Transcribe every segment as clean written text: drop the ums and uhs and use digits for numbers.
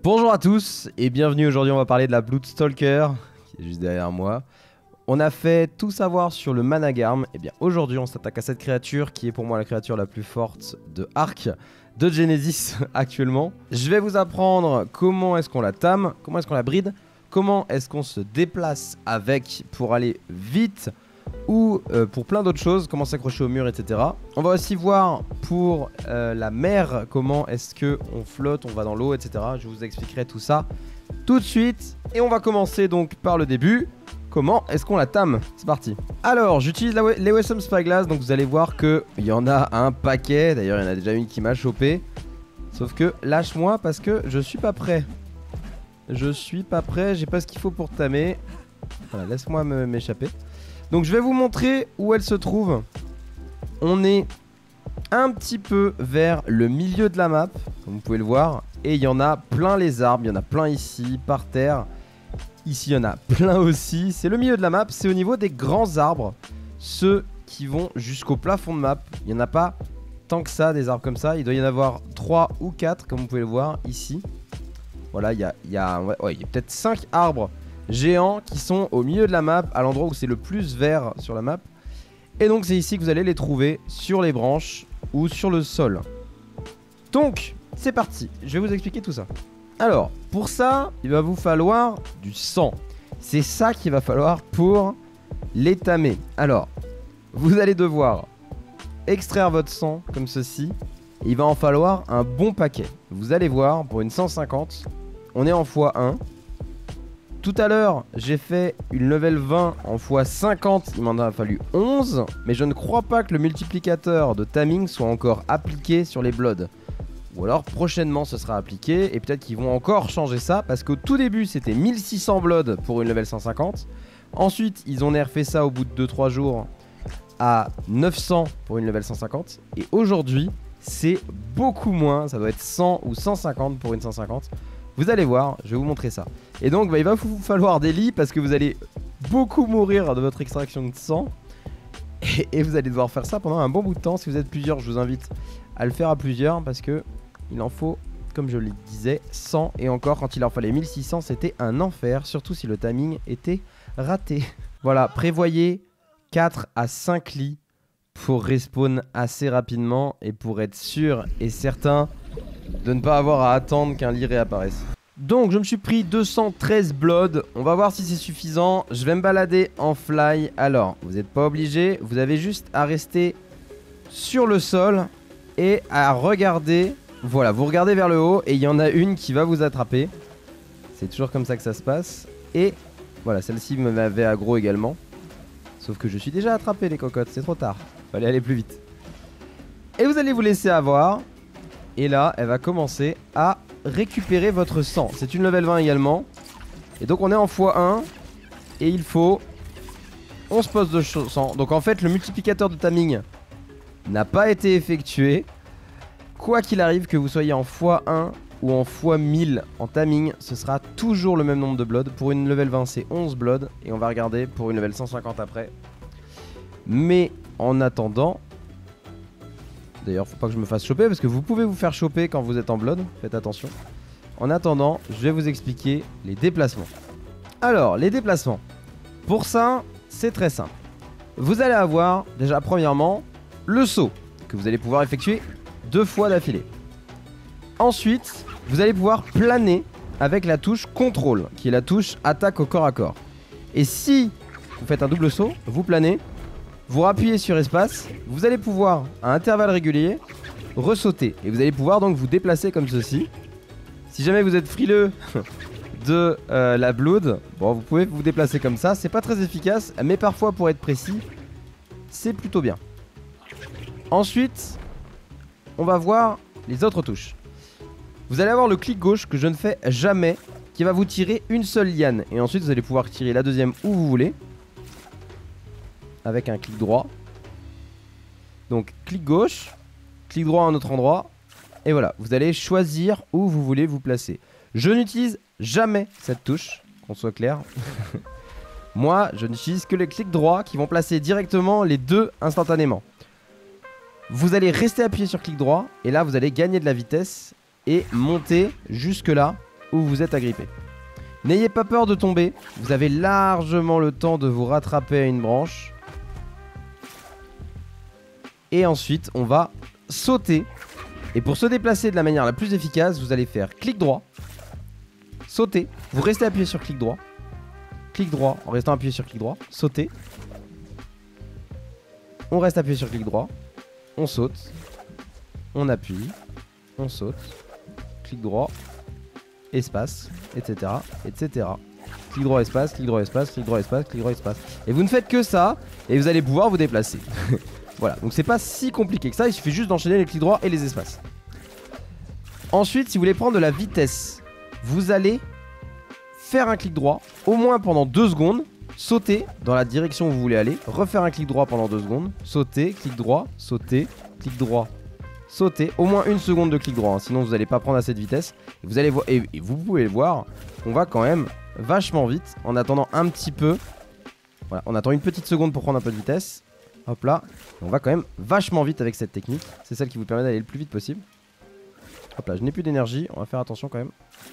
Bonjour à tous et bienvenue. Aujourd'hui on va parler de la Bloodstalker qui est juste derrière moi. On a fait tout savoir sur le Managarm. Et bien aujourd'hui on s'attaque à cette créature qui est pour moi la créature la plus forte de Arc de Genesis actuellement. Je vais vous apprendre comment est-ce qu'on la tame, comment est-ce qu'on la bride, comment est-ce qu'on se déplace avec pour aller vite ou pour plein d'autres choses, comment s'accrocher au mur, etc. On va aussi voir pour la mer, comment est-ce que on flotte, on va dans l'eau, etc. Je vous expliquerai tout ça tout de suite. Et on va commencer donc par le début. Comment est-ce qu'on la tame? C'est parti. Alors, j'utilise les Wesson Spyglass, donc vous allez voir qu'il y en a un paquet. D'ailleurs, il y en a déjà une qui m'a chopé. Sauf que lâche-moi parce que je suis pas prêt. Je suis pas prêt, j'ai pas ce qu'il faut pour tamer. Voilà, laisse-moi m'échapper. Donc je vais vous montrer où elle se trouve. On est un petit peu vers le milieu de la map, comme vous pouvez le voir. Et il y en a plein les arbres, il y en a plein ici, par terre. Ici il y en a plein aussi. C'est le milieu de la map, c'est au niveau des grands arbres. Ceux qui vont jusqu'au plafond de map. Il n'y en a pas tant que ça, des arbres comme ça. Il doit y en avoir 3 ou 4, comme vous pouvez le voir ici. Voilà, il y a peut-être 5 arbres géants qui sont au milieu de la map, à l'endroit où c'est le plus vert sur la map. Et donc c'est ici que vous allez les trouver, sur les branches ou sur le sol. Donc c'est parti, je vais vous expliquer tout ça. Alors pour ça il va vous falloir du sang. C'est ça qu'il va falloir pour les tamer. Alors vous allez devoir extraire votre sang comme ceci. Et il va en falloir un bon paquet. Vous allez voir, pour une 150 on est en x1. Tout à l'heure, j'ai fait une level 20 en x50, il m'en a fallu 11. Mais je ne crois pas que le multiplicateur de taming soit encore appliqué sur les bloods. Ou alors prochainement ce sera appliqué et peut-être qu'ils vont encore changer ça. Parce qu'au tout début c'était 1600 bloods pour une level 150. Ensuite ils ont nerfé ça au bout de 2-3 jours à 900 pour une level 150. Et aujourd'hui c'est beaucoup moins, ça doit être 100 ou 150 pour une 150. Vous allez voir, je vais vous montrer ça. Et donc il va vous falloir des lits parce que vous allez beaucoup mourir de votre extraction de sang. Et vous allez devoir faire ça pendant un bon bout de temps. Si vous êtes plusieurs, je vous invite à le faire à plusieurs parce que il en faut, comme je le disais, 100. Et encore, quand il en fallait 1600, c'était un enfer. Surtout si le timing était raté. Voilà, prévoyez 4 à 5 lits pour respawn assez rapidement. Et pour être sûr et certain de ne pas avoir à attendre qu'un lit réapparaisse. Donc je me suis pris 213 blood. On va voir si c'est suffisant. Je vais me balader en fly. Alors vous n'êtes pas obligé. Vous avez juste à rester sur le sol et à regarder. Voilà, vous regardez vers le haut et il y en a une qui va vous attraper. C'est toujours comme ça que ça se passe. Et voilà, celle-ci m'avait aggro également. Sauf que je suis déjà attrapé les cocottes. C'est trop tard, fallait aller plus vite. Et vous allez vous laisser avoir. Et là, elle va commencer à récupérer votre sang. C'est une level 20 également. Et donc on est en x1. Et il faut 11 postes de sang. Donc en fait, le multiplicateur de timing n'a pas été effectué. Quoi qu'il arrive, que vous soyez en x1 ou en x1000 en timing, ce sera toujours le même nombre de blood. Pour une level 20, c'est 11 blood. Et on va regarder pour une level 150 après. Mais en attendant... D'ailleurs, faut pas que je me fasse choper parce que vous pouvez vous faire choper quand vous êtes en blood. Faites attention. En attendant, je vais vous expliquer les déplacements. Alors, les déplacements. Pour ça, c'est très simple. Vous allez avoir, déjà, premièrement, le saut que vous allez pouvoir effectuer 2 fois d'affilée. Ensuite, vous allez pouvoir planer avec la touche contrôle, qui est la touche attaque au corps à corps. Et si vous faites un double saut, vous planez. Vous rappuyez sur espace, vous allez pouvoir, à intervalles réguliers, ressauter. Et vous allez pouvoir donc vous déplacer comme ceci. Si jamais vous êtes frileux de la blood, bon, vous pouvez vous déplacer comme ça. C'est pas très efficace, mais parfois pour être précis, c'est plutôt bien. Ensuite, on va voir les autres touches. Vous allez avoir le clic gauche que je ne fais jamais, qui va vous tirer une seule liane. Et ensuite, vous allez pouvoir tirer la deuxième où vous voulez. Avec un clic droit. Donc clic gauche, clic droit à un autre endroit. Et voilà, vous allez choisir où vous voulez vous placer. Je n'utilise jamais cette touche, qu'on soit clair. Moi, je n'utilise que les clics droits qui vont placer directement les deux instantanément. Vous allez rester appuyé sur clic droit. Et là, vous allez gagner de la vitesse et monter jusque là où vous êtes agrippé. N'ayez pas peur de tomber, vous avez largement le temps de vous rattraper à une branche. Et ensuite, on va sauter. Et pour se déplacer de la manière la plus efficace, vous allez faire clic droit, sauter, vous restez appuyé sur clic droit, en restant appuyé sur clic droit, sauter. On reste appuyé sur clic droit, on saute, on appuie, on saute, clic droit, espace, etc. etc. Clic droit, espace, clic droit, espace, clic droit, espace, clic droit, espace. Et vous ne faites que ça, et vous allez pouvoir vous déplacer. Voilà, donc c'est pas si compliqué que ça, il suffit juste d'enchaîner les clics droits et les espaces. Ensuite, si vous voulez prendre de la vitesse, vous allez faire un clic droit, au moins pendant 2 secondes, sauter dans la direction où vous voulez aller, refaire un clic droit pendant 2 secondes, sauter, clic droit, sauter, clic droit, sauter, au moins 1 seconde de clic droit, hein, sinon vous n'allez pas prendre assez de vitesse. Et vous allez voir, et vous pouvez le voir, on va quand même vachement vite en attendant un petit peu. Voilà, on attend une petite seconde pour prendre un peu de vitesse. Hop là, on va quand même vachement vite avec cette technique. C'est celle qui vous permet d'aller le plus vite possible. Hop là, je n'ai plus d'énergie, on va faire attention quand même.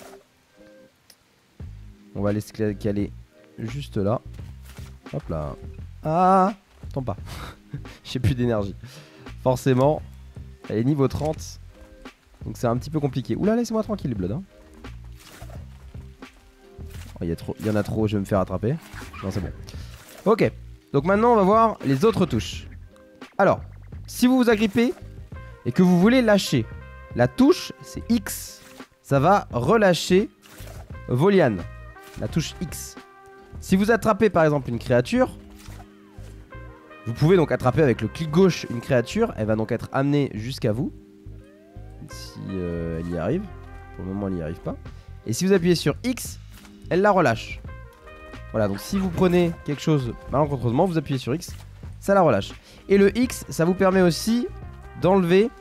On va laisser caler juste là. Hop là. Ah, attends pas. J'ai plus d'énergie. Forcément, elle est niveau 30. Donc c'est un petit peu compliqué. Oula, laissez-moi tranquille, Blood. Hein. Oh, il y en a trop, je vais me faire attraper. Non, c'est bon. Ok. Donc maintenant on va voir les autres touches. Alors, si vous vous agrippez et que vous voulez lâcher, la touche c'est X. Ça va relâcher vos lianes. La touche X. Si vous attrapez par exemple une créature, vous pouvez donc attraper avec le clic gauche une créature. Elle va donc être amenée jusqu'à vous. Si elle y arrive. Pour le moment elle n'y arrive pas. Et si vous appuyez sur X, elle la relâche. Voilà, donc si vous prenez quelque chose malencontreusement, vous appuyez sur X, ça la relâche. Et le X, ça vous permet aussi d'enlever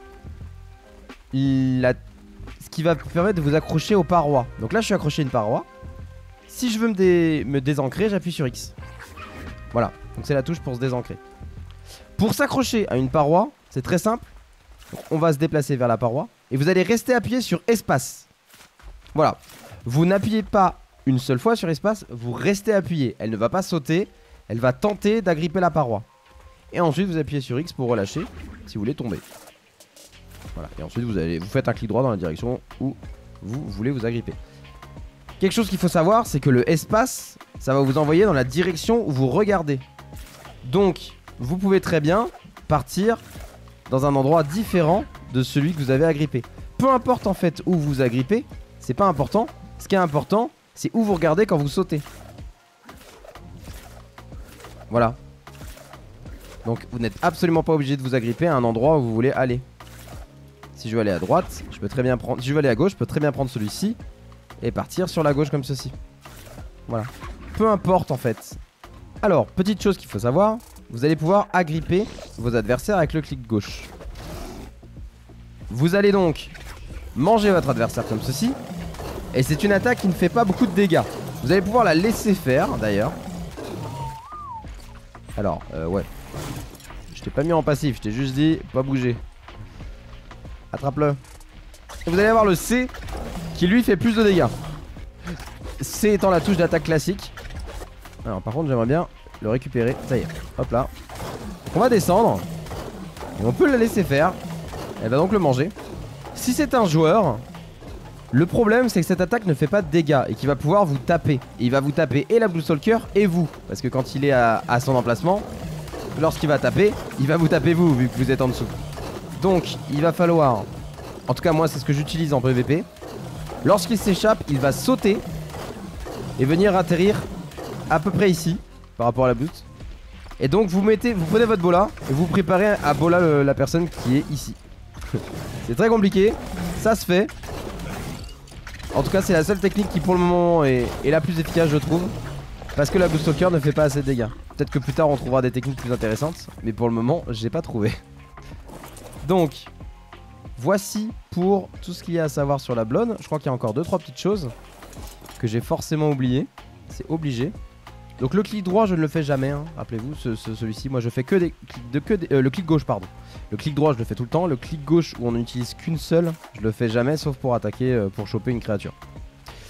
ce qui va vous permettre de vous accrocher aux parois. Donc là, je suis accroché à une paroi. Si je veux me désancrer, j'appuie sur X. Voilà, donc c'est la touche pour se désancrer. Pour s'accrocher à une paroi, c'est très simple. Donc, on va se déplacer vers la paroi et vous allez rester appuyé sur espace. Voilà, vous n'appuyez pas une seule fois sur espace, vous restez appuyé. Elle ne va pas sauter, elle va tenter d'agripper la paroi. Et ensuite vous appuyez sur X pour relâcher si vous voulez tomber. Voilà, et ensuite vous faites un clic droit dans la direction où vous voulez vous agripper. Quelque chose qu'il faut savoir, c'est que le espace, ça va vous envoyer dans la direction où vous regardez. Donc vous pouvez très bien partir dans un endroit différent de celui que vous avez agrippé. Peu importe en fait où vous agrippez, c'est pas important. Ce qui est important, c'est où vous regardez quand vous sautez. Voilà. Donc vous n'êtes absolument pas obligé de vous agripper à un endroit où vous voulez aller. Si je veux aller à droite, je peux très bien prendre. Si je veux aller à gauche, je peux très bien prendre celui-ci et partir sur la gauche comme ceci. Voilà. Peu importe en fait. Alors, petite chose qu'il faut savoir, vous allez pouvoir agripper vos adversaires avec le clic gauche. Vous allez donc manger votre adversaire comme ceci. Et c'est une attaque qui ne fait pas beaucoup de dégâts. Vous allez pouvoir la laisser faire d'ailleurs. Alors, ouais. Je t'ai pas mis en passif, je t'ai juste dit pas bouger. Attrape-le. Et vous allez avoir le C qui lui fait plus de dégâts. C étant la touche d'attaque classique. Alors par contre j'aimerais bien le récupérer. Ça y est, hop là. On va descendre. Et on peut la laisser faire. Elle va donc le manger. Si c'est un joueur, le problème c'est que cette attaque ne fait pas de dégâts et qu'il va pouvoir vous taper. Et il va vous taper et la Blue Stalker et vous. Parce que quand il est à son emplacement, lorsqu'il va taper, il va vous taper vous vu que vous êtes en dessous. Donc il va falloir, en tout cas moi c'est ce que j'utilise en PVP. Lorsqu'il s'échappe, il va sauter et venir atterrir à peu près ici par rapport à la butte. Et donc vous prenez votre bola et vous préparez à bola la personne qui est ici. C'est très compliqué, ça se fait. En tout cas c'est la seule technique qui pour le moment est la plus efficace je trouve. Parce que la Blue Stalker ne fait pas assez de dégâts. Peut-être que plus tard on trouvera des techniques plus intéressantes. Mais pour le moment j'ai pas trouvé. Donc voici pour tout ce qu'il y a à savoir sur la blonde. Je crois qu'il y a encore 2-3 petites choses que j'ai forcément oubliées. C'est obligé. Donc le clic droit je ne le fais jamais hein. Rappelez-vous celui-ci moi je fais que le clic gauche pardon. Le clic droit je le fais tout le temps. Le clic gauche où on n'utilise qu'une seule je le fais jamais sauf pour attaquer pour choper une créature.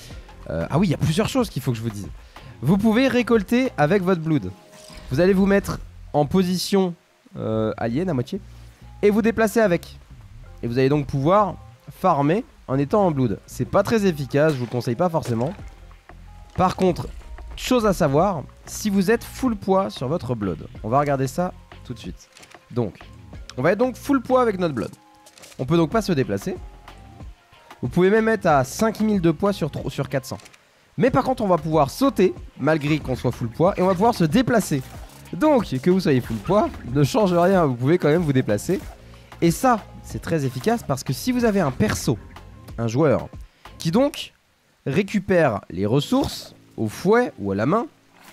Ah oui, il y a plusieurs choses qu'il faut que je vous dise. Vous pouvez récolter avec votre blood. Vous allez vous mettre en position alien à moitié et vous déplacer avec. Et vous allez donc pouvoir farmer en étant en blood. C'est pas très efficace, je vous le conseille pas forcément. Par contre, chose à savoir, si vous êtes full poids sur votre blood, on va regarder ça tout de suite. Donc, on va être donc full poids avec notre blood. On peut donc pas se déplacer. Vous pouvez même être à 5000 de poids sur 400. Mais par contre, on va pouvoir sauter, malgré qu'on soit full poids, et on va pouvoir se déplacer. Donc, que vous soyez full poids, ne change rien, vous pouvez quand même vous déplacer. Et ça, c'est très efficace parce que si vous avez un perso, un joueur, qui donc récupère les ressources au fouet ou à la main,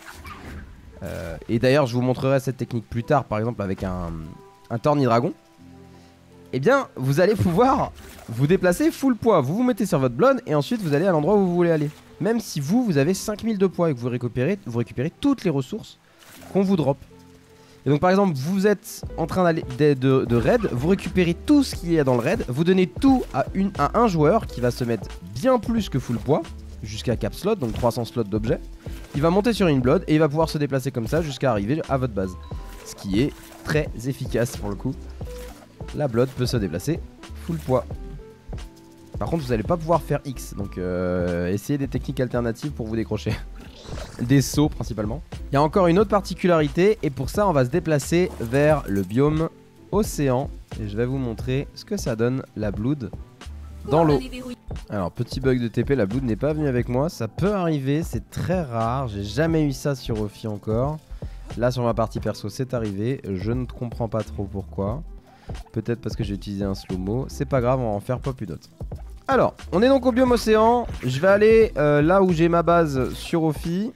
et d'ailleurs je vous montrerai cette technique plus tard, par exemple avec un Tornidragon, eh bien vous allez pouvoir vous déplacer full poids. Vous vous mettez sur votre blood et ensuite vous allez à l'endroit où vous voulez aller. Même si vous avez 5000 de poids et que vous récupérez toutes les ressources qu'on vous drop. Et donc par exemple vous êtes en train d'aller de raid, vous récupérez tout ce qu'il y a dans le raid, vous donnez tout à un joueur qui va se mettre bien plus que full poids, jusqu'à cap slot, donc 300 slots d'objets. Il va monter sur une blood et il va pouvoir se déplacer comme ça jusqu'à arriver à votre base. Ce qui est très efficace pour le coup. La blood peut se déplacer full poids. Par contre vous n'allez pas pouvoir faire X, donc essayez des techniques alternatives pour vous décrocher. Des sauts principalement. Il y a encore une autre particularité et pour ça on va se déplacer vers le biome océan. Et je vais vous montrer ce que ça donne la blood dans l'eau. Alors petit bug de TP, la blood n'est pas venue avec moi. Ça peut arriver, c'est très rare. J'ai jamais eu ça sur Ophi encore. Là sur ma partie perso c'est arrivé. Je ne comprends pas trop pourquoi. Peut-être parce que j'ai utilisé un slow-mo. C'est pas grave, on va en faire pop une autre. Alors, on est donc au biome océan. Je vais aller là où j'ai ma base sur Ophi.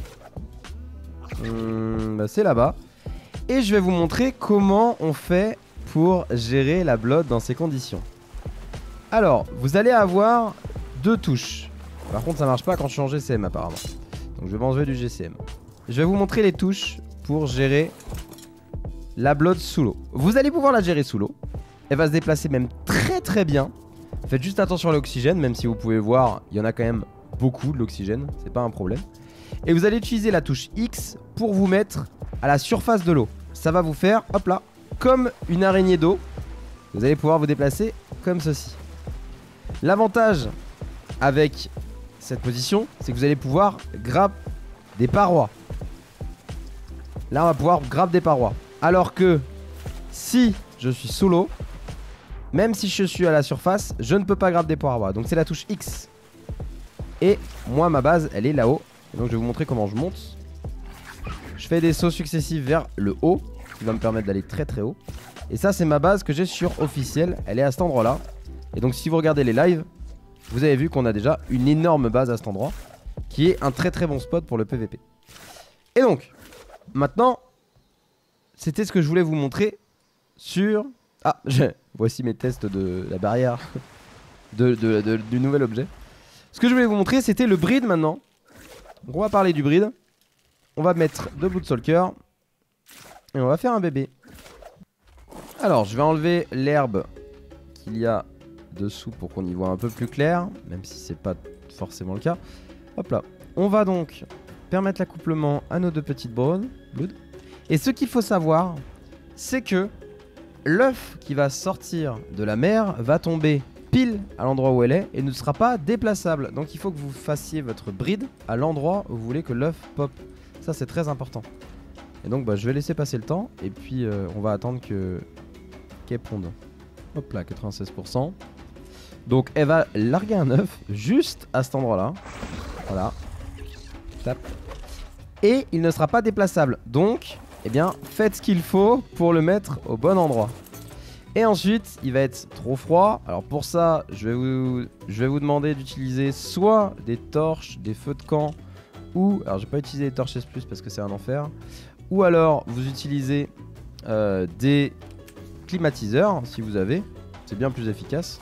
Bah c'est là-bas. Et je vais vous montrer comment on fait pour gérer la blood dans ces conditions. Alors, vous allez avoir deux touches. Par contre, ça marche pas quand je suis en GCM apparemment. Donc je vais m'enlever du GCM. Je vais vous montrer les touches pour gérer la blood sous l'eau. Vous allez pouvoir la gérer sous l'eau. Elle va se déplacer même très bien. Faites juste attention à l'oxygène, même si vous pouvez voir, il y en a quand même beaucoup de l'oxygène, c'est pas un problème. Et vous allez utiliser la touche X pour vous mettre à la surface de l'eau. Ça va vous faire, hop là, comme une araignée d'eau. Vous allez pouvoir vous déplacer comme ceci. L'avantage avec cette position, c'est que vous allez pouvoir grab des parois. Là, on va pouvoir grab des parois. Alors que si je suis sous l'eau, même si je suis à la surface, je ne peux pas grab des parois. Donc c'est la touche X. Et moi, ma base, elle est là-haut. Donc je vais vous montrer comment je monte. Je fais des sauts successifs vers le haut, qui va me permettre d'aller très haut. Et ça, c'est ma base que j'ai sur officiel. Elle est à cet endroit-là. Et donc si vous regardez les lives, vous avez vu qu'on a déjà une énorme base à cet endroit, qui est un très bon spot pour le PVP. Et donc, maintenant, c'était ce que je voulais vous montrer sur... Ah, voici mes tests de la barrière du nouvel objet. Ce que je voulais vous montrer, c'était le breed maintenant. Donc on va parler du breed. On va mettre deux Bloodsalker. Et on va faire un bébé. Alors, je vais enlever l'herbe qu'il y a dessous pour qu'on y voit un peu plus clair. Même si c'est pas forcément le cas. Hop là. On va donc permettre l'accouplement à nos deux petites blood. Et ce qu'il faut savoir, c'est que l'œuf qui va sortir de la mer va tomber pile à l'endroit où elle est et ne sera pas déplaçable. Donc il faut que vous fassiez votre breed à l'endroit où vous voulez que l'œuf pop. Ça c'est très important. Et donc bah, je vais laisser passer le temps et puis on va attendre qu'elle ponde. Hop là, 96%. Donc elle va larguer un œuf juste à cet endroit là. Voilà. Tap. Et il ne sera pas déplaçable. Donc, eh bien, faites ce qu'il faut pour le mettre au bon endroit. Et ensuite, il va être trop froid. Alors pour ça, je vais vous demander d'utiliser soit des torches, des feux de camp, ou... Alors je vais pas utiliser les torches S+, parce que c'est un enfer. Ou alors, vous utilisez des climatiseurs, si vous avez. C'est bien plus efficace.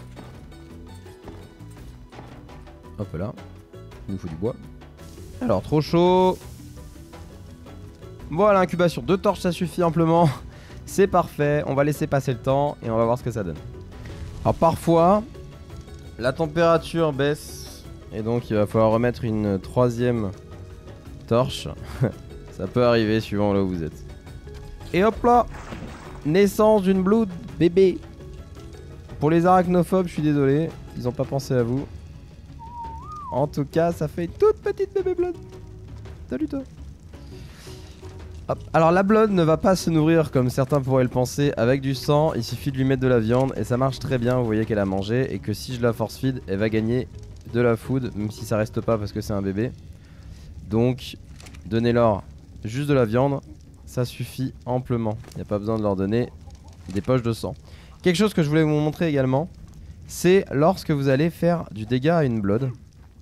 Hop là. Il nous faut du bois. Alors, trop chaud. Voilà, incubation. 2 torches, ça suffit amplement. C'est parfait. On va laisser passer le temps et on va voir ce que ça donne. Alors, parfois, la température baisse Et donc il va falloir remettre une troisième torche. Ça peut arriver suivant là où vous êtes. Et hop là, naissance d'une blood bébé. Pour les arachnophobes, je suis désolé, ils ont pas pensé à vous. En tout cas, ça fait une toute petite bébé blood. Salut toi. Hop. Alors la blood ne va pas se nourrir comme certains pourraient le penser avec du sang. Il suffit de lui mettre de la viande et ça marche très bien. Vous voyez qu'elle a mangé et que si je la force feed, elle va gagner de la food, même si ça reste pas parce que c'est un bébé. Donc donnez-leur juste de la viande, ça suffit amplement. Il n'y a pas besoin de leur donner des poches de sang. Quelque chose que je voulais vous montrer également, c'est lorsque vous allez faire du dégât à une blood.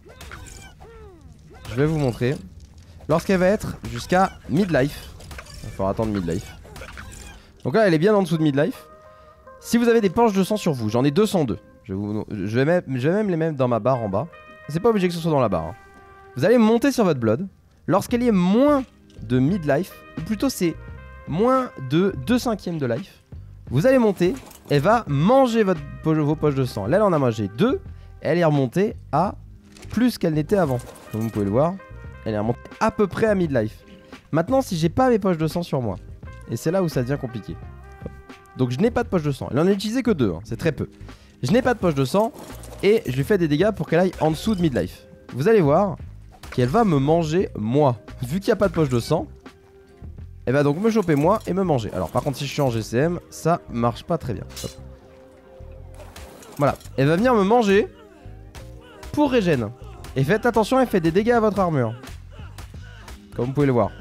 Je vais vous montrer. Lorsqu'elle va être jusqu'à midlife. Il va falloir attendre midlife. Donc là elle est bien en dessous de midlife. Si vous avez des poches de sang sur vous, j'en ai 202. Je vais même les mettre dans ma barre en bas. C'est pas obligé que ce soit dans la barre, hein. Vous allez monter sur votre blood. Lorsqu'elle est moins de midlife, ou plutôt c'est moins de 2/5 de life, vous allez monter. Elle va manger vos poches de sang. Là elle en a mangé 2. Elle est remontée à plus qu'elle n'était avant. Comme vous pouvez le voir, elle est remontée à peu près à midlife. Maintenant si j'ai pas mes poches de sang sur moi, et c'est là où ça devient compliqué. Donc je n'ai pas de poche de sang. Elle en a utilisé que 2, hein, c'est très peu. Je n'ai pas de poche de sang et je lui fais des dégâts pour qu'elle aille en dessous de midlife. Vous allez voir qu'elle va me manger moi. Vu qu'il n'y a pas de poche de sang, elle va donc me choper moi et me manger. Alors par contre si je suis en GCM, ça marche pas très bien. Hop. Voilà, elle va venir me manger pour régène. Et faites attention, elle fait des dégâts à votre armure. Comme vous pouvez le voir.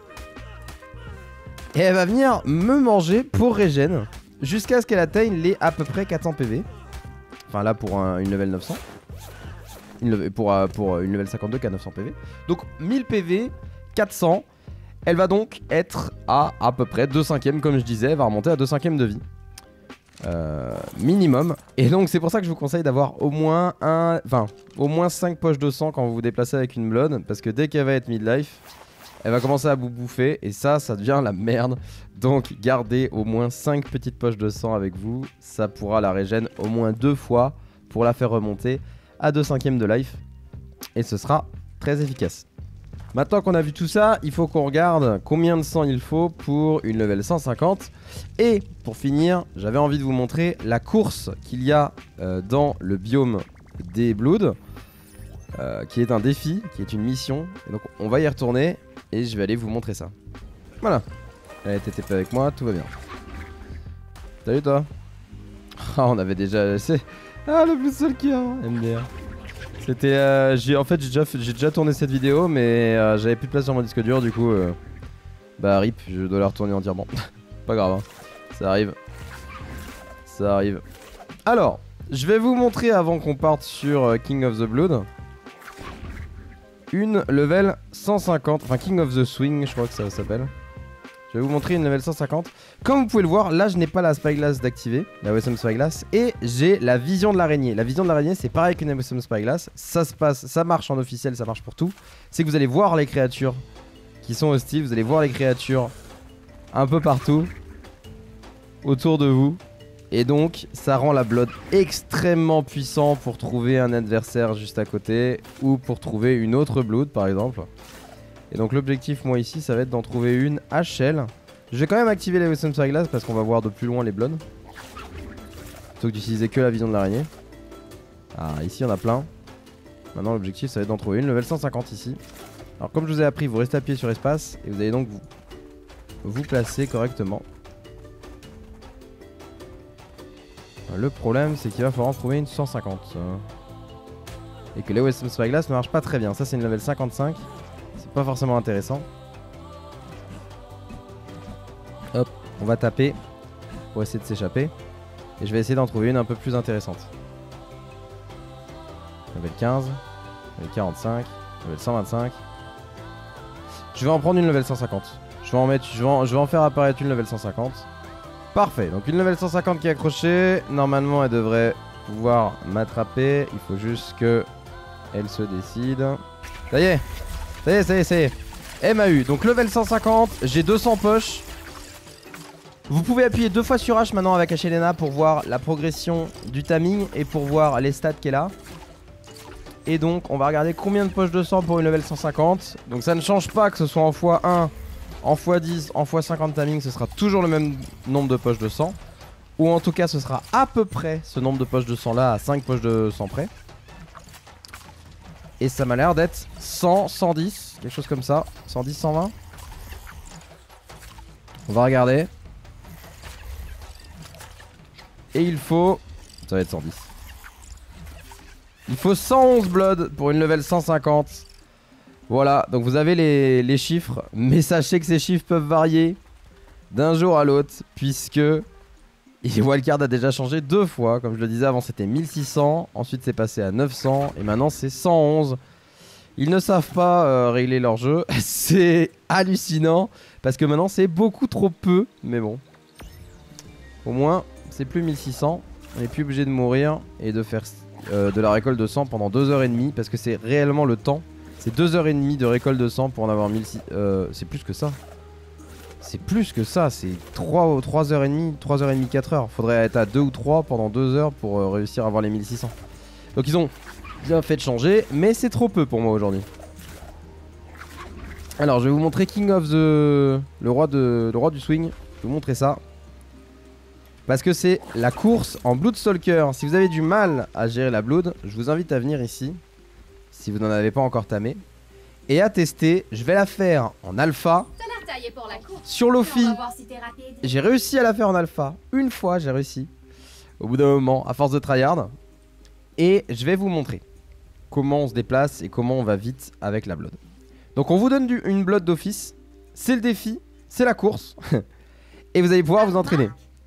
Et elle va venir me manger pour régène jusqu'à ce qu'elle atteigne les à peu près 400 PV. Enfin là pour une level 900. Pour une level 52 qui a 900 PV. Donc 1000 PV, 400. Elle va donc être à peu près 2/5 comme je disais. Elle va remonter à 2/5 de vie. Minimum. Et donc c'est pour ça que je vous conseille d'avoir au moins au moins 5 poches de sang quand vous vous déplacez avec une blood. Parce que dès qu'elle va être midlife, elle va commencer à vous bouffer et ça devient la merde. Donc gardez au moins 5 petites poches de sang avec vous. Ça pourra la régène au moins 2 fois pour la faire remonter à 2/5 de life. Et ce sera très efficace. Maintenant qu'on a vu tout ça, il faut qu'on regarde combien de sang il faut pour une level 150. Et pour finir, j'avais envie de vous montrer la course qu'il y a dans le biome des Bloods. Qui est un défi, qui est une mission. Et donc on va y retourner et je vais aller vous montrer ça. Voilà. Allez, t'es TP avec moi, tout va bien. Salut toi. Ah, on avait déjà... Ah, le plus seul qui a, MDR. C'était... en fait, j'ai déjà tourné cette vidéo, mais j'avais plus de place sur mon disque dur, du coup... bah, rip, je dois la retourner entièrement. Pas grave, hein. Ça arrive. Ça arrive. Alors, je vais vous montrer, avant qu'on parte sur King of the Blood, une level 150, enfin King of the Swing, je crois que ça s'appelle. Je vais vous montrer une level 150. Comme vous pouvez le voir, là je n'ai pas la Spyglass d'activer, la OSM Spyglass, et j'ai la vision de l'araignée. La vision de l'araignée, c'est pareil qu'une OSM Spyglass. Ça marche en officiel, ça marche pour tout. C'est que vous allez voir les créatures qui sont hostiles, vous allez voir les créatures un peu partout autour de vous. Et donc ça rend la blood extrêmement puissant pour trouver un adversaire juste à côté, ou pour trouver une autre blood par exemple. Et donc l'objectif moi ici ça va être d'en trouver une HL. Je vais quand même activer les OSM Spyglass parce qu'on va voir de plus loin les bloods, plutôt que d'utiliser que la vision de l'araignée. Ah, ici on a plein. Maintenant l'objectif ça va être d'en trouver une level 150 ici. Alors comme je vous ai appris, vous restez appuyé sur espace et vous allez donc vous placer correctement. Le problème c'est qu'il va falloir en trouver une 150 et que les OSM Spyglass ne marchent pas très bien. Ça c'est une level 55, c'est pas forcément intéressant. Hop, on va taper pour essayer de s'échapper. Et je vais essayer d'en trouver une un peu plus intéressante. Level 15, level 45, level 125. Je vais en prendre une level 150. Je vais en faire apparaître une level 150. Parfait, donc une level 150 qui est accrochée. Normalement elle devrait pouvoir m'attraper. Il faut juste que elle se décide. Ça y est, ça y est, ça y est, ça y est. Elle m'a eu, donc level 150, j'ai 200 poches. Vous pouvez appuyer 2 fois sur H maintenant avec Helena pour voir la progression du timing et pour voir les stats qu'elle a. Et donc on va regarder combien de poches de sang pour une level 150. Donc ça ne change pas que ce soit en x1, en x10, en x50 timing, ce sera toujours le même nombre de poches de sang. Ou en tout cas ce sera à peu près ce nombre de poches de sang là à 5 poches de sang près. Et ça m'a l'air d'être 100, 110, quelque chose comme ça. 110, 120. On va regarder. Et il faut... Ça va être 110. Il faut 111 blood pour une level 150. Voilà, donc vous avez les chiffres. Mais sachez que ces chiffres peuvent varier d'un jour à l'autre. Puisque Wildcard a déjà changé 2 fois. Comme je le disais avant, c'était 1600. Ensuite c'est passé à 900. Et maintenant c'est 111. Ils ne savent pas régler leur jeu. C'est hallucinant. Parce que maintenant c'est beaucoup trop peu. Mais bon. Au moins c'est plus 1600. On n'est plus obligé de mourir et de faire de la récolte de sang pendant 2h30. Parce que c'est réellement le temps. C'est 2h30 de récolte de sang pour en avoir 1600. C'est plus que ça. C'est plus que ça. C'est 3h30, 3h30, 4h. Faudrait être à 2 ou 3 pendant 2 heures pour réussir à avoir les 1600. Donc ils ont bien fait de changer. Mais c'est trop peu pour moi aujourd'hui. Alors je vais vous montrer King of the... le roi du swing. Je vais vous montrer ça. Parce que c'est la course en Bloodstalker. Si vous avez du mal à gérer la Blood, je vous invite à venir ici. Si vous n'en avez pas encore tamé. Et à tester. Je vais la faire en alpha. Sur Lofi. J'ai réussi à la faire en alpha. Une fois j'ai réussi. Au bout d'un moment, à force de tryhard. Et je vais vous montrer comment on se déplace et comment on va vite avec la Blood. Donc on vous donne une Blood d'office. C'est le défi. C'est la course. Et vous allez pouvoir vous entraîner.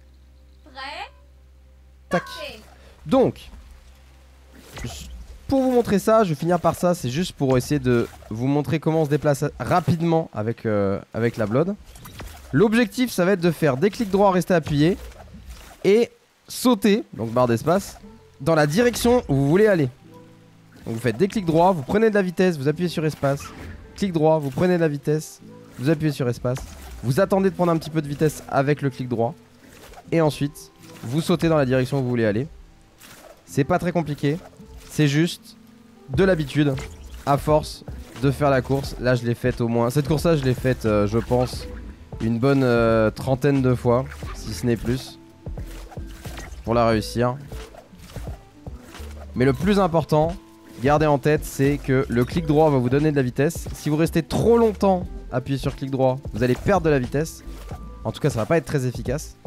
Tac. Donc, pour vous montrer ça, je vais finir par ça. C'est juste pour essayer de vous montrer comment on se déplace rapidement avec la Blood. L'objectif, ça va être de faire des clics droits, rester appuyé et sauter, donc barre d'espace, dans la direction où vous voulez aller. Donc vous faites des clics droits, vous prenez de la vitesse, vous appuyez sur espace. Clic droit, vous prenez de la vitesse, vous appuyez sur espace. Vous attendez de prendre un petit peu de vitesse avec le clic droit. Et ensuite, vous sautez dans la direction où vous voulez aller. C'est pas très compliqué. C'est juste de l'habitude. À force de faire la course. Là je l'ai faite au moins. Cette course là je l'ai faite je pense une bonne trentaine de fois. Si ce n'est plus. Pour la réussir. Mais le plus important, gardez en tête, c'est que le clic droit va vous donner de la vitesse. Si vous restez trop longtemps appuyé sur clic droit, vous allez perdre de la vitesse. En tout cas ça va pas être très efficace.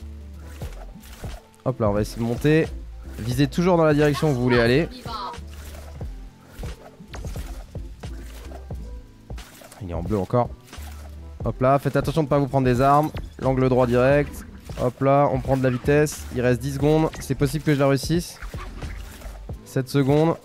Hop là, on va essayer de monter. Visez toujours dans la direction où vous voulez aller. Il est en bleu encore. Hop là, faites attention de ne pas vous prendre des armes. L'angle droit direct. Hop là, on prend de la vitesse. Il reste 10 secondes. C'est possible que je la réussisse. 7 secondes.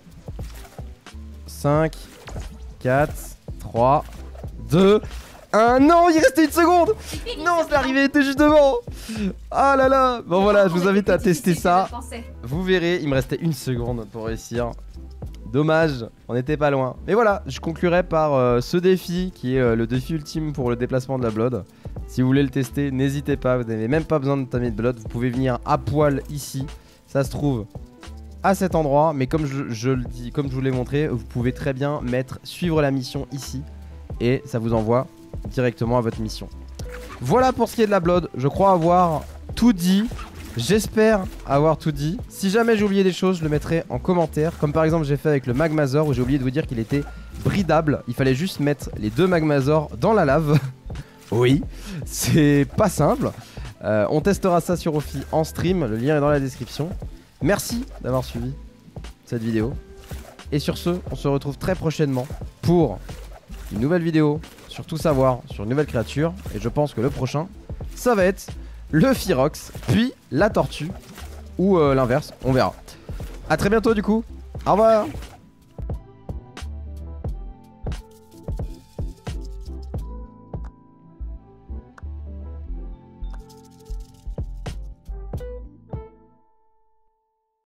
5, 4, 3, 2... non, il restait une seconde. Non, c'est arrivé, il était juste devant. Ah là là. Bon voilà, je vous invite à tester ça. Vous verrez, il me restait une seconde pour réussir. Dommage, on n'était pas loin. Mais voilà, je conclurai par ce défi qui est le défi ultime pour le déplacement de la Blood. Si vous voulez le tester, n'hésitez pas, vous n'avez même pas besoin de tamer de Blood. Vous pouvez venir à poil ici, ça se trouve à cet endroit. Mais comme je le dis, comme je vous l'ai montré, vous pouvez très bien mettre suivre la mission ici. Et ça vous envoie directement à votre mission. Voilà pour ce qui est de la Blood. Je crois avoir tout dit. J'espère avoir tout dit. Si jamais j'ai oublié des choses, je le mettrai en commentaire. Comme par exemple j'ai fait avec le Magmazor où j'ai oublié de vous dire qu'il était bridable. Il fallait juste mettre les 2 Magmazors dans la lave. Oui, c'est pas simple. On testera ça sur Ophi en stream. Le lien est dans la description. Merci d'avoir suivi cette vidéo. Et sur ce, on se retrouve très prochainement pour une nouvelle vidéo sur tout savoir sur une nouvelle créature. Et je pense que le prochain, ça va être le Fearox, puis la tortue, ou l'inverse, on verra. A très bientôt du coup, au revoir.